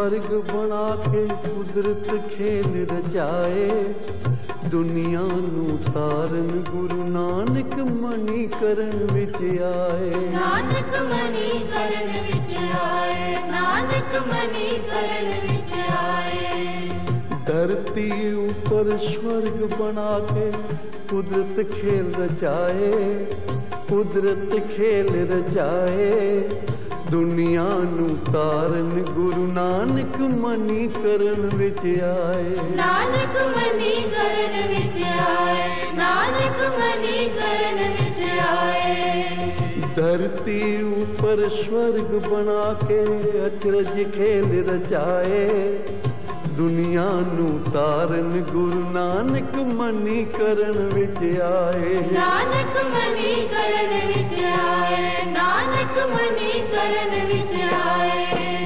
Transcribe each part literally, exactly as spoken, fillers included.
स्वर्ग बना के कुदरत खेल रचाए, दुनिया नू तारन गुरु नानक मणिकरण विच आए। नानक मणिकरण विच आए, नानक मणिकरण विच आए। धरती ऊपर स्वर्ग बना के कुदरत खेल रचाए, कुदरत खेल रचाए, दुनिया नू तारन गुरु नानक मणिकरण विच आए। नानक मणिकरण विच आए, नानक मणिकरण विच आए। धरती ऊपर स्वर्ग बना के अचरज खेल रचाए, दुनिया नू तारन गुरु नानक मणिकरण विच आए। नानक मणिकरण विच आए, नानक मणिकरण विच आए।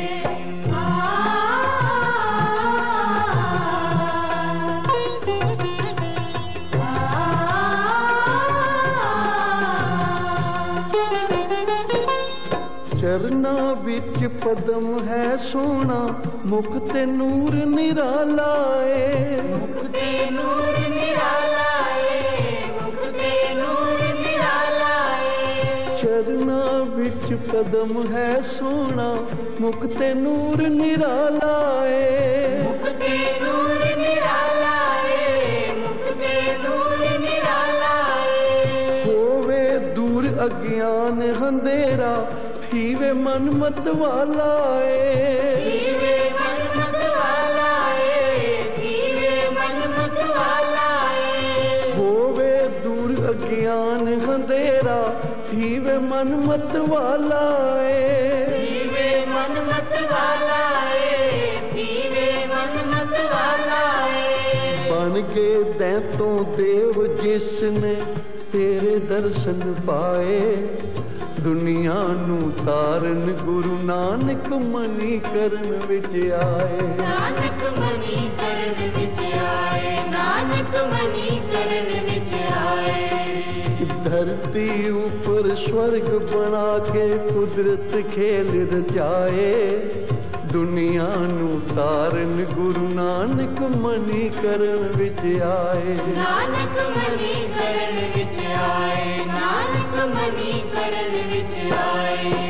चरना विच पदम है सोना, मुख ते नूर निराला है। मुख ते नूर निराला है, मुख ते नूर निराला है। चरना विच पदम है सोना, मुख ते नूर निराला है। मुख ते नूर निराला है, मुख ते नूर निराला है। होवे दूर अज्ञान अंधेरा, थीवे मन मत वाला है। थीवे मन मत वाला है, थीवे मन मत वाला है। होवे दूर अज्ञान अंधेरा, थीवे मन मत वाला है। थीवे मन मत वाला है, थीवे मन मत वाला है। बन के दैतों देव जिसने तेरे दर्शन पाए, दुनिया नू तारन गुरु नानक मणिकरण विच आए। नानक मणिकरण विच आए, नानक मणिकरण विच आए। धरती ऊपर स्वर्ग बना के कुदरत खेल रचाए, दुनिया नू तारन गुरु नानक मणिकरण विच आए। नानक मणिकरण विच आए, नानक मणिकरण विच आए।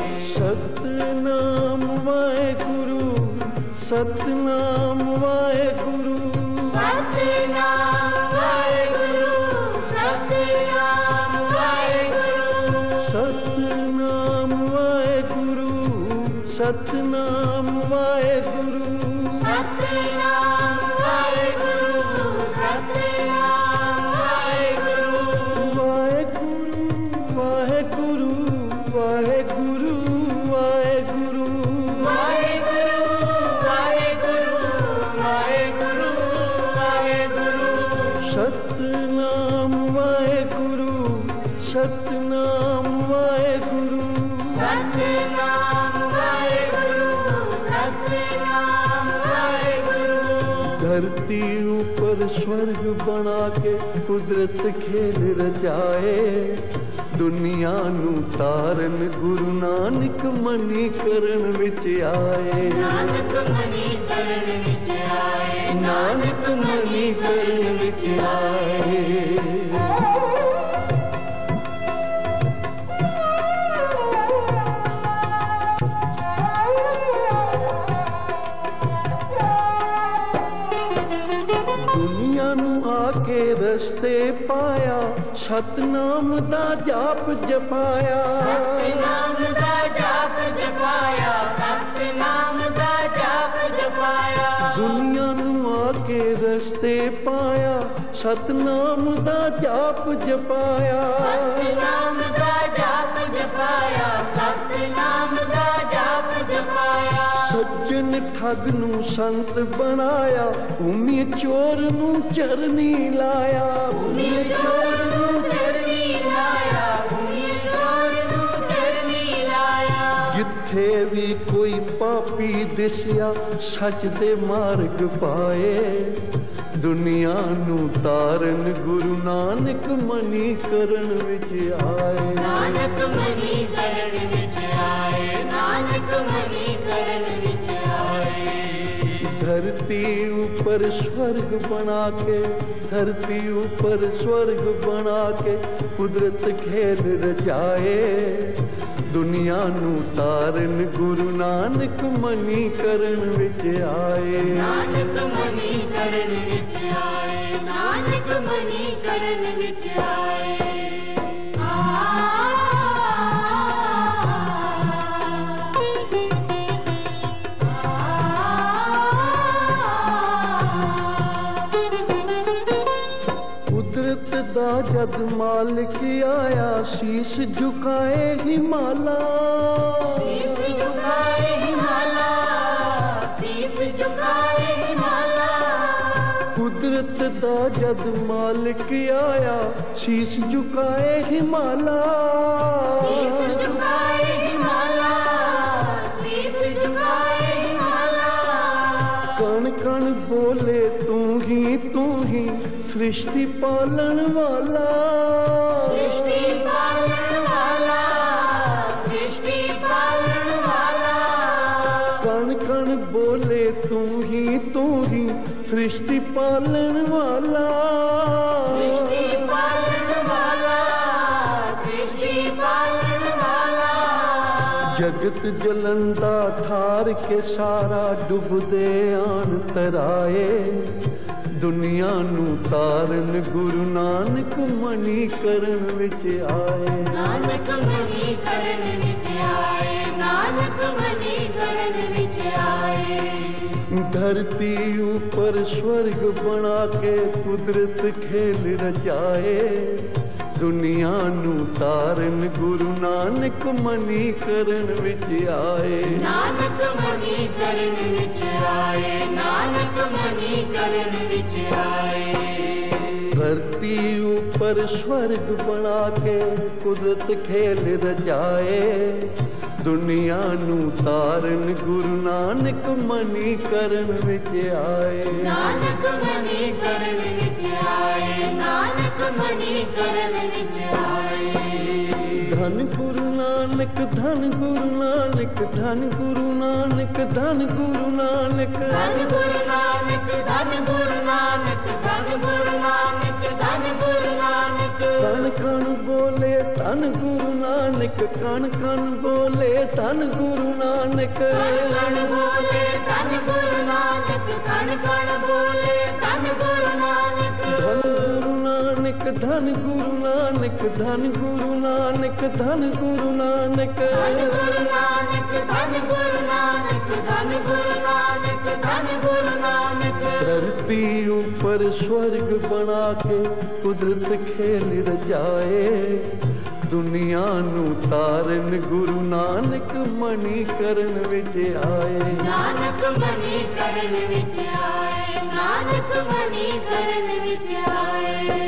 सतनाम वाहेगुरु, सतनाम वाहेगुरु, सतनाम वाहेगुरु, सतनाम वाहेगुरु, सतनाम वाहेगुरु, सतनाम वाहेगुरु, सतनाम वाहेगुरु, सतनाम वाहेगुरु। वाहेगुरु वाहेगुरु वाहेगुरु वाहेगुरु, वाहेगुरु वाहेगुरु वाहेगुरु वाहेगुरु। सतनाम वाहेगुरु, सतनाम वाहेगुरु, सतनाम वाहेगुरु, सतनाम वाहेगुरु। धरती ऊपर स्वर्ग बना के कुदरत खेल रचाए, दुनिया नू तारन गुरु नानक मणिकरण विच आए। नानक मणिकरण विच आए, नानक मणिकरण विच आए। दुनिया नू आके रस्ते पाया, सतनाम दा जाप जपाया। सतनाम दा जाप जपाया, सतनाम दा जाप जपाया। दुनिया नू आके रस्ते पाया, सतनाम दा जाप जपाया। सतनाम दा जाप जपाया, सतनाम दा जाप जपाया। सज्जन ठग नू संत बनाया, भूमि चोर नू चरनी लाया। भूमि चोर नू चरनी लाया, भूमि चोर नू चरनी लाया। जिथे भी कोई पापी दिसिया, सच दे मार्ग पाए, दुनिया नू तारन गुरु नानक मणिकरण विच आए। नानक मणिकरण विच आए, नानक मणिकरण विच आए। धरती ऊपर स्वर्ग बना के, धरती ऊपर स्वर्ग बना के कुदरत खेल रचाए। दुनिया नू तारन गुरु नानक मणिकरण विच आए। नानक मणिकरण विच आए, नानक मणिकरण विच आए। कुदरत दा जद मालिक आया, शीश झुकाए हिमाला। शीश झुकाए हिमाला, शीश झुकाए हिमाला। कुदरत दा जद मालिक आया, शीश झुकाए हिमाला। शीश झुकाए हिमाला, शीश झुकाए हिमाला। कण कण बोले तू ही तू ही सृष्टि पालन वाला। सृष्टि पालन वाला, सृष्टि पालन वाला। कण कण बोले तू ही तू ही सृष्टि पालन वाला। सृष्टि पालन वाला, सृष्टि पालन वाला। जगत जलंदा थार के सारा डुबदे आन तराए। दुनिया नू तारन गुरु नानक मणिकरण विच आए। नानक मणिकरण विच आए, नानक मणिकरण विच आए। धरती ऊपर स्वर्ग बना के कुदरत खेल रचाए। दुनिया नू तारन गुरु नानक मणिकरण विच आए। नानक मणिकरण विच आए, नानक मणिकरण विच आए। धरती ऊपर स्वर्ग बना के कुदरत खेल रचाए। दुनिया नू तारन गुरु नानक मणिकरण विच आए। नानक मणिकरण विच आए, नानक मणिकरण विच आए। धन गुरु नानक, धन गुरु नानक, धन गुरु नानक, धन गुरु नानक। धन गुरु नानक, धन गुरु नानक, धन गुरु नानक, धन गुरु नानक। कण कण बोले धन गुरु नानक, कण कण बोले धन गुरु नानक। कण कण बोले धन गुरु नानक, कण कण बोले धन गुरु नानक। धन गुरु नानक, धन गुरु नानक, धन गुरु नानक, धन गुरु नानक। धन गुरु नानक, धन गुरु नानक, धन गुरु नानक, धन गुरु नानक। धरती ऊपर स्वर्ग बना के कुदरत खेल रचाए। दुनिया नू तारन गुरु नानक मणिकरण विच आए। नानक मणिकरण विच आए, नानक मणिकरण विच आए।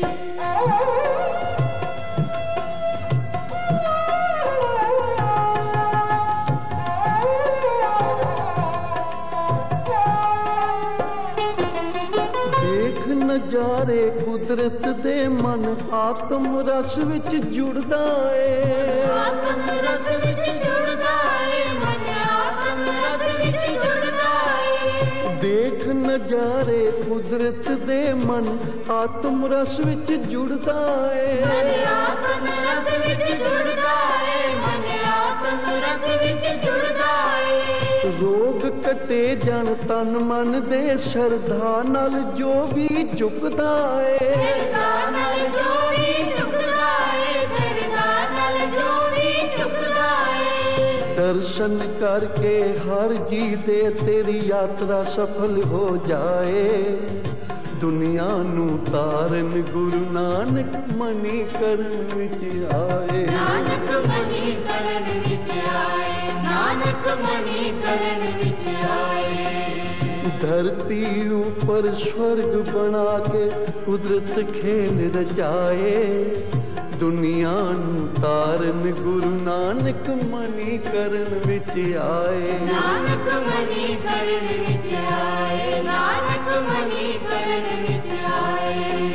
देख नजारे कुदरत दे मन आत्म रस विच जुड़दा है। आत्म रस विच जुड़दा है, मन आत्म रस विच जुड़दा है। देख नजारे कुदरत दे मन आत्म रस विच जुड़दा है। मन आत्म रस विच जुड़दा है, मन आत्म रस विच जुड़दा है। रोग कटे जन तन मन दे श्रद्धा नाल जो भी झुकदा है। श्रद्धा नाल जो भी झुकदा है, श्रद्धा नाल जो भी झुकदा है। दर्शन करके हर जी दे तेरी यात्रा सफल हो जाए। दुनिया नू तारन गुरु नानक मणिकरण विच आए। नानक मणिकरण विच आए, नानक मणिकरण विच आए। धरती ऊपर स्वर्ग बना के कुदरत खेल रचाए। दुनिया नू तारन गुरु नानक मणिकरण विच आए। नानक मणिकरण विच आए, नानक मणिकरण विच आए।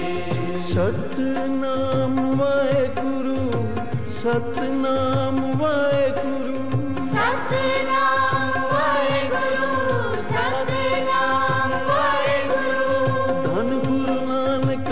सतनाम वाहेगुरु, सतनाम वाहेगुरु, सतनाम वाहेगुरु, सतनाम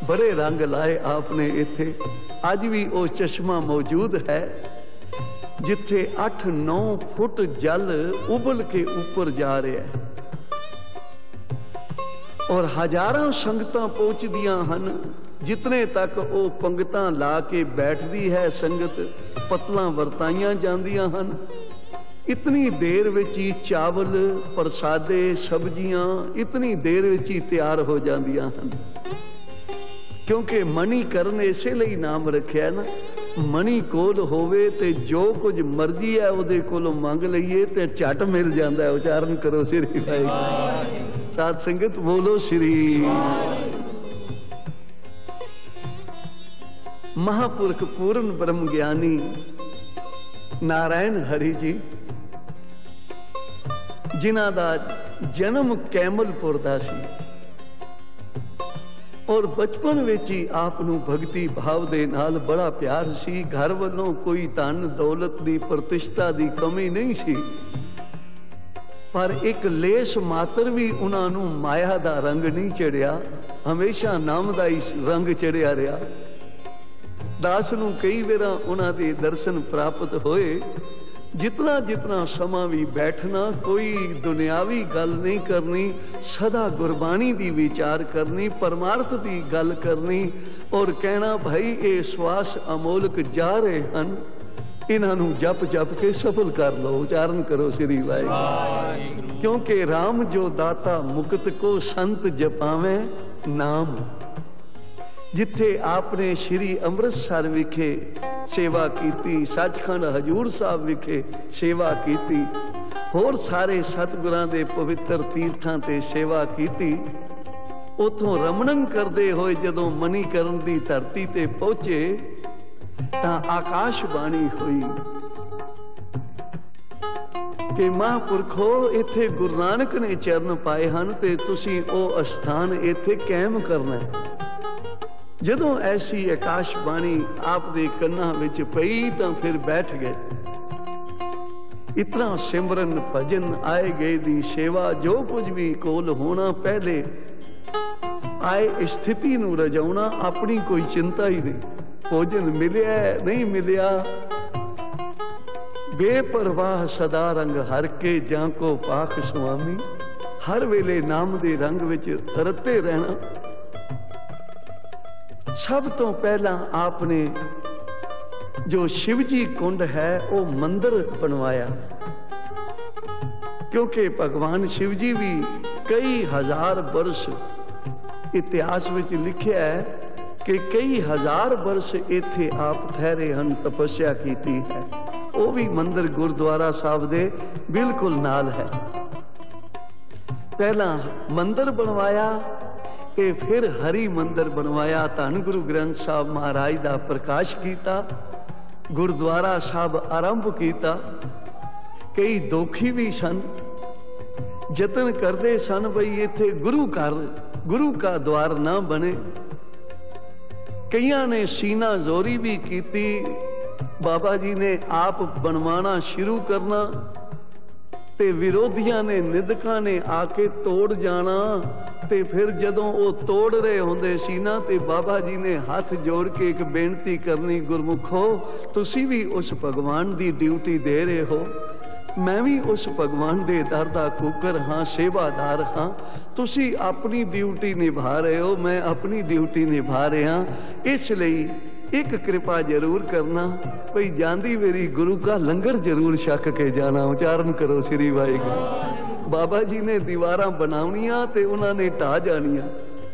बड़े रंग लाए आपने इत्थे। अज भी वो चश्मा मौजूद है जिथे अठ नौ फुट जल उबल के ऊपर जा रहा है और हजारों संगतां पहुंचदियां हन। जितने तक वो पंगतां ला के बैठदी है संगत, पतलां वरताइयां जांदियां हन। इतनी देर विच ही चावल, प्रसादे, सब्जियां इतनी देर विच ही तैयार हो जांदियां हन। क्योंकि मणिकरण इसे लिए नाम रखिया ना, मणि कोल होवे ते जो कुछ मर्जी है उहदे कोलों मंग लईए ते झट मिल जाता है। उच्चारण करो श्री वाहिगुरू। साध संगत बोलो श्री। महापुरख पूर्ण ब्रह्म ज्ञानी नारायण हरि जी, जिन्हां दा जन्म कैमलपुर दा सी और बचपन विच ही आप नूं भगती भाव दे नाल बड़ा प्यार सी। घर वालों कोई धन दौलत दी प्रतिष्ठा दी कमी नहीं सी, पर एक लेस मात्र भी उन्हां नूं माया दा रंग नहीं चढ़िया, हमेशा नाम दा ही रंग चढ़िया रहा। दास नूं कई वेरा उन्हां दे दर्शन प्राप्त होए। जितना जितना समा भी बैठना, कोई दुनियावी गल नहीं करनी, सदा गुरबाणी दी विचार करनी, परमार्थ दी गल करनी और कहना भाई ये श्वास अमोलक जा रहे हैं, इन्हां नूं जप जप के सफल कर लो। उच्चारण करो श्री वाहिगुरू। क्योंकि राम जो दाता मुक्त को संत जपावे नाम। जिथे आपने श्री अमृतसर विखे सेवा की, सचखंड हजूर साहब विखे सेवा की, होर सारे सतगुरां दे पवित्र तीर्थां ते सेवा की, उथों रमणन करते हुए जदों मणिकरण दी धरती ते पहुंचे तां आकाशबाणी हुई कि महापुरखो इत्थे गुरु नानक ने चरण पाए हन ते तुसीं ओ अस्थान इत्थे कायम करना है। जदों ऐसी आकाशबाणी आप दे कन्ना विच पई तां फिर बैठ गए। इतना सिमरन भजन आए गए दी सेवा, जो कुछ भी कोल होना, पहले आए स्थिति नूं रजाउणा, अपनी कोई चिंता ही नहीं। भोजन मिलिया नहीं मिलिया, बेपरवाह सदा रंग हर के जां को पाख स्वामी। हर वेले नाम दे रंग विच रते रहना। सब तो पहला आपने जो शिवजी कुंड है वो मंदिर बनवाया, क्योंकि भगवान शिवजी भी कई हजार वर्ष इतिहास में लिखा है कि कई हजार वर्ष इत्थे आप ठहरे हन, तपस्या की है। वो भी मंदिर गुरुद्वारा साहब दे बिल्कुल नाल है। पहला मंदिर बनवाया ते फिर हरि मंदिर बनवाया। धन गुरु ग्रंथ साहब महाराज दा प्रकाश किया, गुरुद्वारा साहब आरंभ किया। कई दोखी भी सन, जतन करते सन बई इत्थे गुरु घर, गुरु का द्वार ना बने। कईयां ने सीना जोरी भी की, बाबा जी ने आप बनवाना शुरू करना ते विरोधियां ने, निंदकां ने आके तोड़ जाना। ते फिर जदों वो तोड़ रहे होंदे सी ना, ते बाबा जी ने हाथ जोड़ के एक बेनती करनी, गुरमुखो तुसी भी उस भगवान दी ड्यूटी दे रहे हो, मैं भी उस भगवान दे दर दा कुकर हाँ, सेवादार हाँ। तुसी अपनी ड्यूटी निभा रहे हो, मैं अपनी ड्यूटी निभा रहा। इसलिए एक कृपा जरूर करना, भाई जांदी मेरी गुरु का लंगर जरूर छक के जाना। उच्चारण करो श्री वाहिगुरू। बाबा जी ने दीवारां बनावनियां ते उन्होंने ढा जानियां,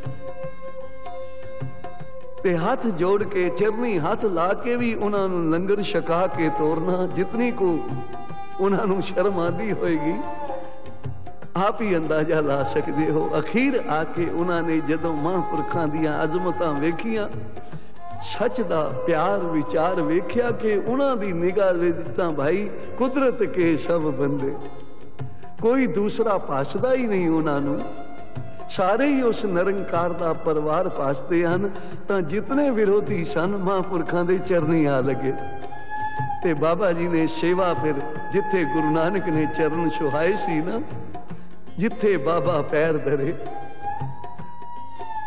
ते हाथ जोड़ के चरनी हाथ ला के भी उन्होंने लंगर छका के तोरना। जितनी को उन्होंने शर्म आती होएगी आप ही अंदाजा ला सकते हो। अखीर आके उन्होंने जदों महापुरखां दियां अजमतां वेखियां, सच दा प्यार विचार वेख्या कि उन्हां दी निगाह विच तां भाई कुदरत के सब बंदे, कोई दूसरा भासदा ही नहीं। उन्होंने सारे ही उस निरंकार दा परिवार भासते हैं। तां जितने विरोधी सन महापुरखां दे चरनी आ लगे। ते बाबा जी ने सेवा फिर जिथे गुरु नानक ने चरण छुहाए सी ना, जिथे बाबा पैर धरे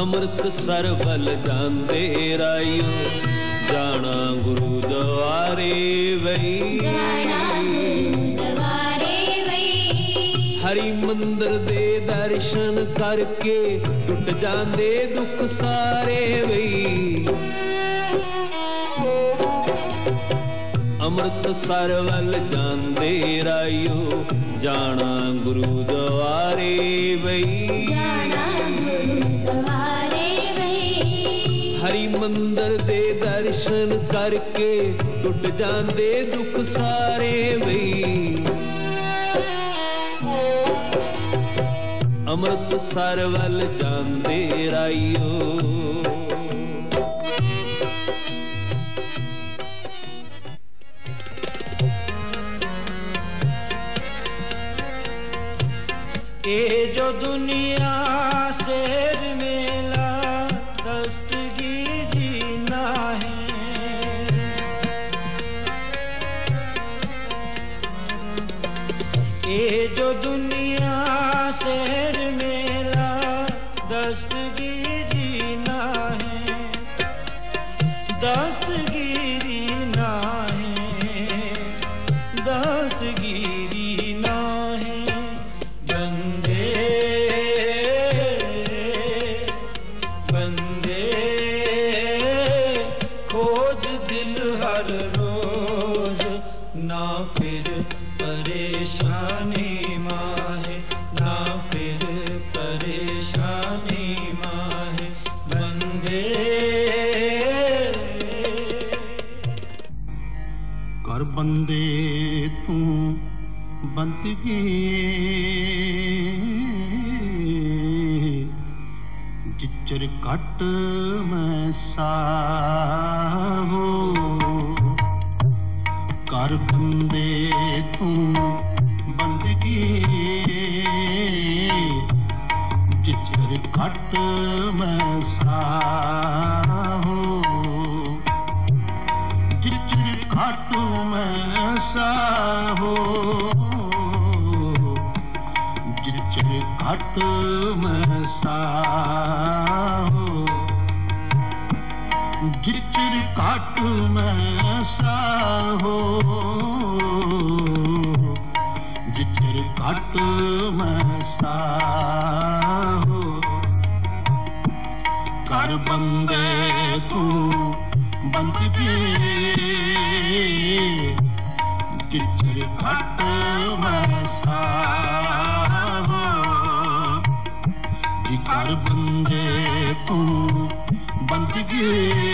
ਅੰਮ੍ਰਿਤਸਰ ਵੱਲ ਜਾਂਦੇ ਰਾਇਓ ਜਾਣਾ ਗੁਰੂ ਦੁਆਰੇ ਵਈ हरि मंदिर दे दर्शन करके टुट जांदे दुख सारे वई अमृतसर वल जांदे राइयो जाना गुरु द्वारे वई हरि मंदिर दे दर्शन करके टुट जांदे दुख सारे वई अमृतसर वल जांदे राइयो ये जो दुनिया शेर मेला दस्तगीरी ना है ये जो दुनिया शहर मेला दस्तगीरी ना है दस्तगीरी ना है दस्तगीरी ना है बंदे बंदे खोज दिल हर रोज ना फिर परेशानी माहे ना फिर परेशानी माहे बंदे कर बंदे तू बंदगी जिचर कट मैं साहो कर बंदे तू बंदगी जिचर कट मैं साहो जिचर कट मैं साहो जिचर कट मैं साहो जिचर कट मैं साहो जिचर कट मैं साहो कर बंदे तू बंदगी जिचर कट मैं साहो जी कर बंदे तू बंदगी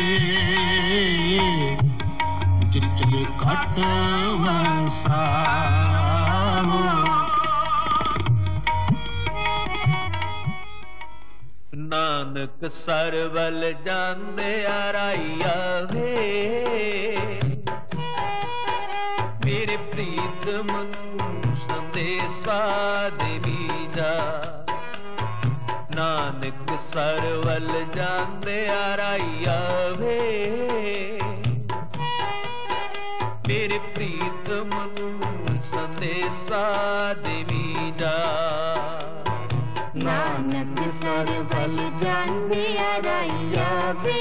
जिचर कट मैं साहो नानक सर वल जांदे राइया वे मेरे प्रीतम संदेशा देवी जा नानक सर वल जांदे राइया वे मेरे प्रीतम संदेशा देवी जा नानक सर वल जांदे राइया वे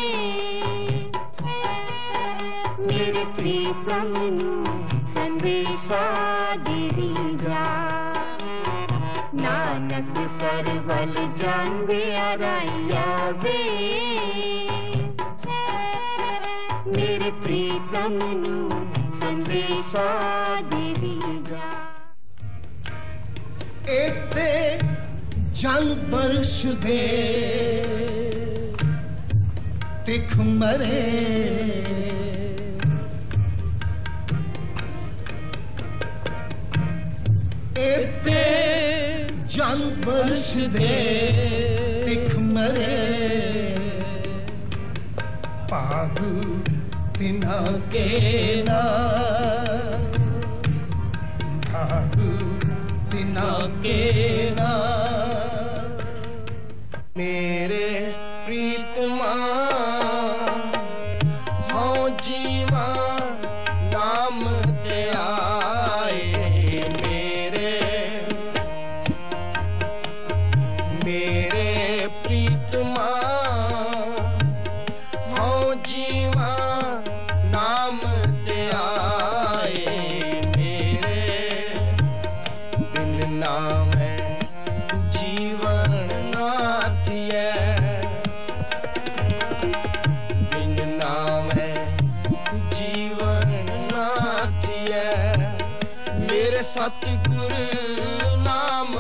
मेरे प्रीतम संदेशा देवी जा नानक सर वल जांदे राइया वे मेरे प्रीतम संदेशा देवी जा एते जल बरस दे तिख मरे एते जल बरस दे तिख मरे पाग तिना के ना भाग तिना के ना मेरे प्रीतमा हो जीवा नाम ते आए मेरे मेरे प्रीतमा थिए बिन नामै जीवन ना थिए मेरे सतगुर नाम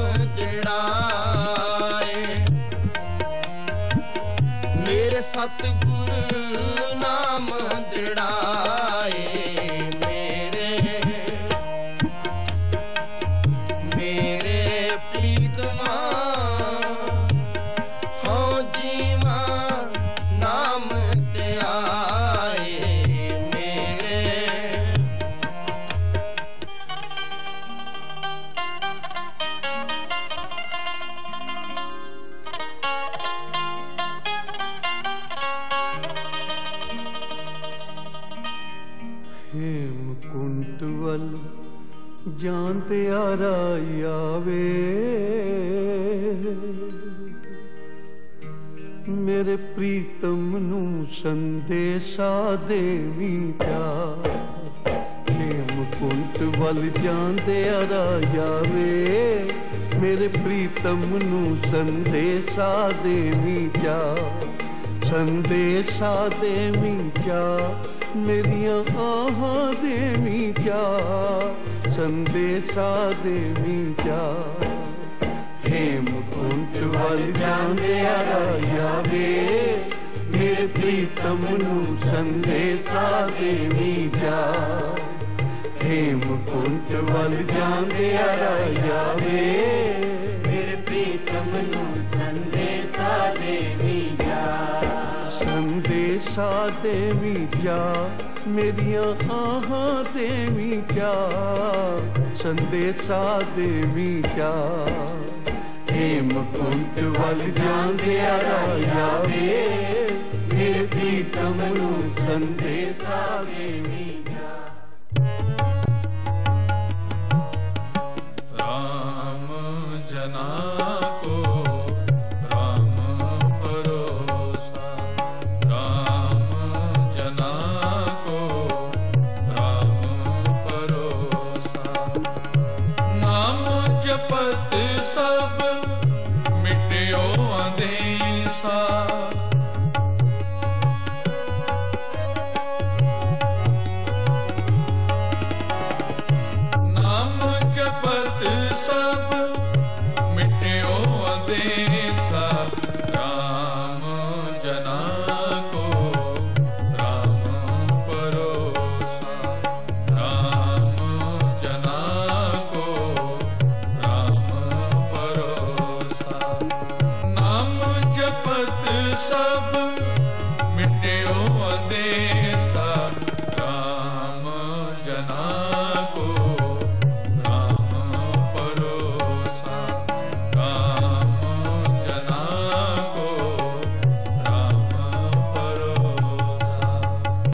दृढ़ाए मेरे सतगुर नाम दृढ़ाए मेरे मेरे प्रीतमा हो जीवा नाम ते आए मेरे हेमकुंट वल जानते आराई आवे मेरे प्रीतम नू संदेशा देवी प्या हेमकुंट वल जानते आराई आवे मेरे प्रीतम नू संदेशा देवी प्या संदेशा देवी क्या मेरिया आहा देवी क्या संदेशा देवी क्या हेमकुंट वल जाने आया वे मेरे प्रीतम नू संदेशा देवी क्या हेमकुंट वल जाने आया वे मेरे प्रीतम नू संदेशा देवी क्या संदेशा देवी क्या मेरिया आहा देवी क्या संदेशा देवी क्या हेमकुंट वल जांदे आया वे मेरे प्रीतम नू संदेशा देवी क्या राम जना को राम भरोसा राम जना को राम भरोसा नाम जपत सब मिट्यो अंदेसा नाम जपत सब मिट्यो अंदेसा राम जना को राम भरोसा राम जना को राम भरोसा नाम जपत सब मिट्यो अंदेसा